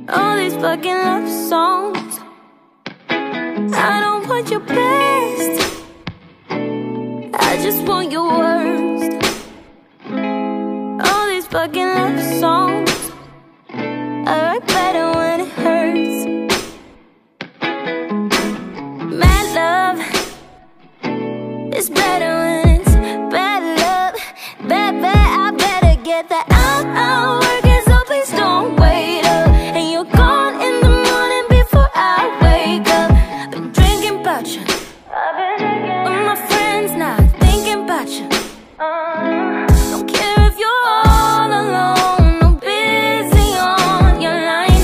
all these fucking love songs. I don't want your best, I just want your worst. All these fucking love songs, I write better when it hurts. Mad love is better when it's bad love. Bad, I better get that out working, so please don't wait up. And you're gone in the morning before I wake up. Been drinking about you, with my friends now, thinking about you. Don't care if you're all alone or busy on your line.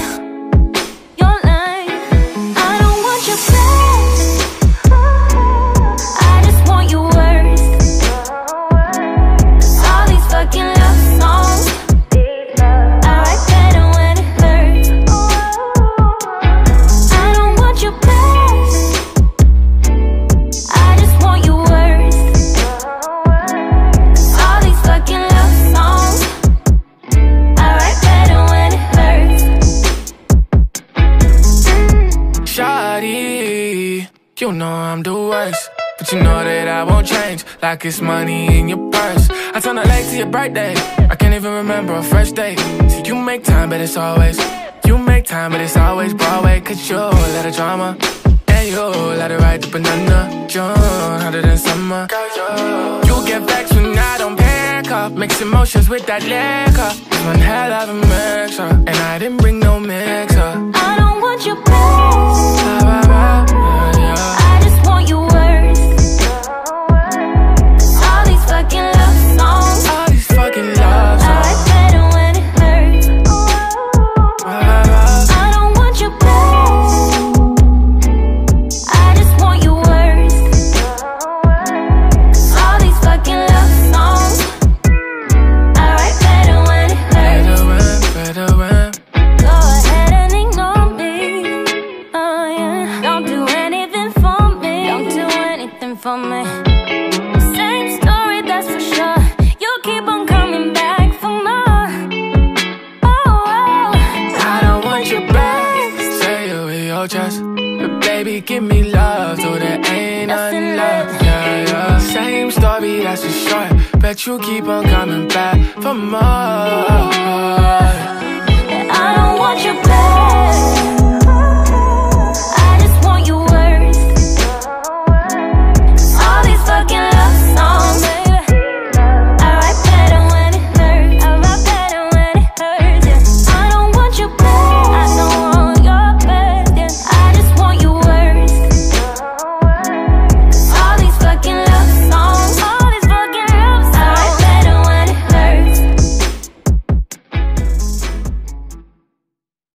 I don't want your best, I just want your worst. All these fucking love songs, I write better when it hurts. I don't want your best, I just want your worst. All these fucking love songs, I write better when it hurts. Shawty, you know I'm the worst, but you know that I won't change. Like it's money in your purse. I turn up late to your birthday, I can't even remember a first date. See, you make time, but it's always Broadway. Cause you let the drama, and you let it ride the banana. June, hotter than summer. You get vexed when I don't pick up, mix emotions with that liquor. It's one hell of a mixer, and I didn't bring no mixer. I don't want your best, I just want your worst. All these fucking love songs, All these fucking love I write better when it hurts. I don't want your best, I just want your worst. All these fucking love songs, I write better when it hurts. better when. Go ahead and ignore me, oh yeah. Don't do anything for me, don't do anything for me. Same story, that's for sure. You keep on coming back for more. I don't want your best, say it with your chest. But baby, give me love, so there ain't nothing left. Yeah. Same story, that's for sure. Bet you keep on coming back for more.